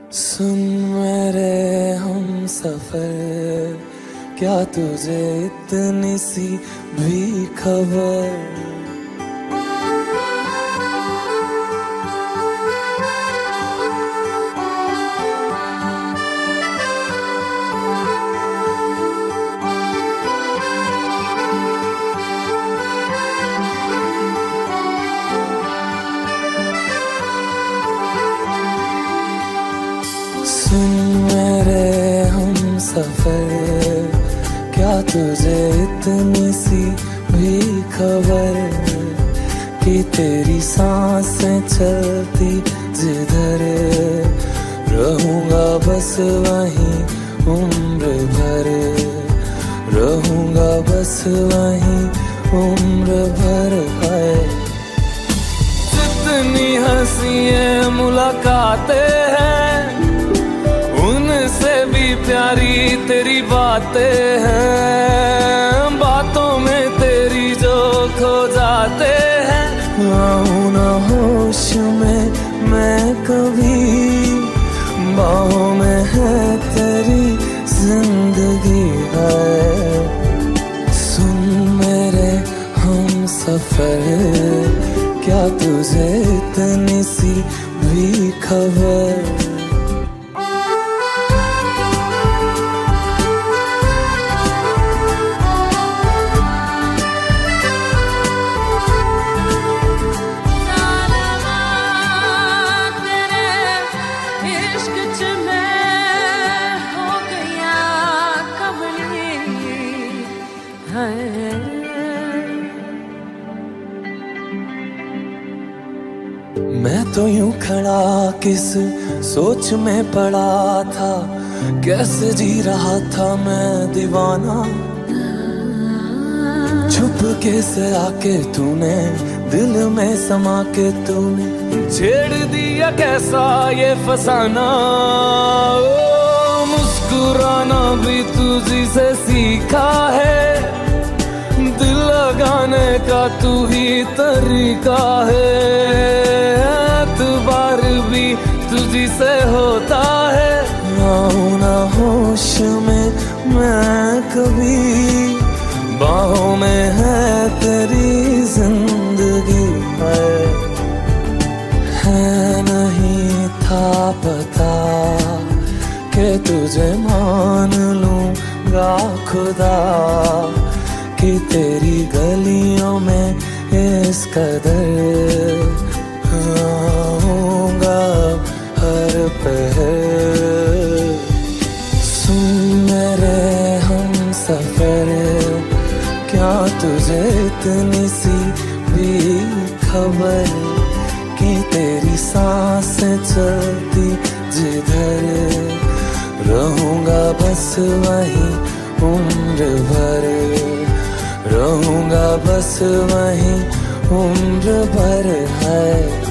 सुन मेरे हम सफर, क्या तुझे इतनी सी भी खबर? सुन मेरे हम सफर, क्या तुझे इतनी सी भी खबर कि तेरी सांसें चलती जिधर, रहूंगा बस वहीं उम्र भर, रहूंगा बस वहीं उम्र भर। है जितनी हंसियां मुलाकातें हैं, उनसे भी प्यारी तेरी बातें हैं, बातों में तेरी जो खो जाते हैं। आऊं ना होश में मैं कभी, बाहों में है तेरी जिंदगी है। सुन मेरे हम सफर, क्या तुझे इतनी सी भी खबर? मैं तो यूं खड़ा किस सोच में पड़ा था, कैसे जी रहा था मैं दीवाना। छुप के से आके तूने दिल में समा के तूने छेड़ दिया कैसा ये फसाना। ओ मुस्कुराना भी तुझी से सीखा है, दिल लगाने का तू ही तरीका है। एतबार भी तुझी से होता है, आऊं ना होश में मैं कभी, बाहों में है तेरी जिंदगी है। नहीं था पता कि तुझे मान लूंगा खुदा, कि तेरी गलियों में इस कदर आऊंगा हर पहर। सुन मेरे हम सफर, क्या तुझे इतनी सी भी खबर कि तेरी सांसें चलती जिधर, रहूंगा बस वहीं उम्र भर, रहूंगा बस वहीं उम्र भर। है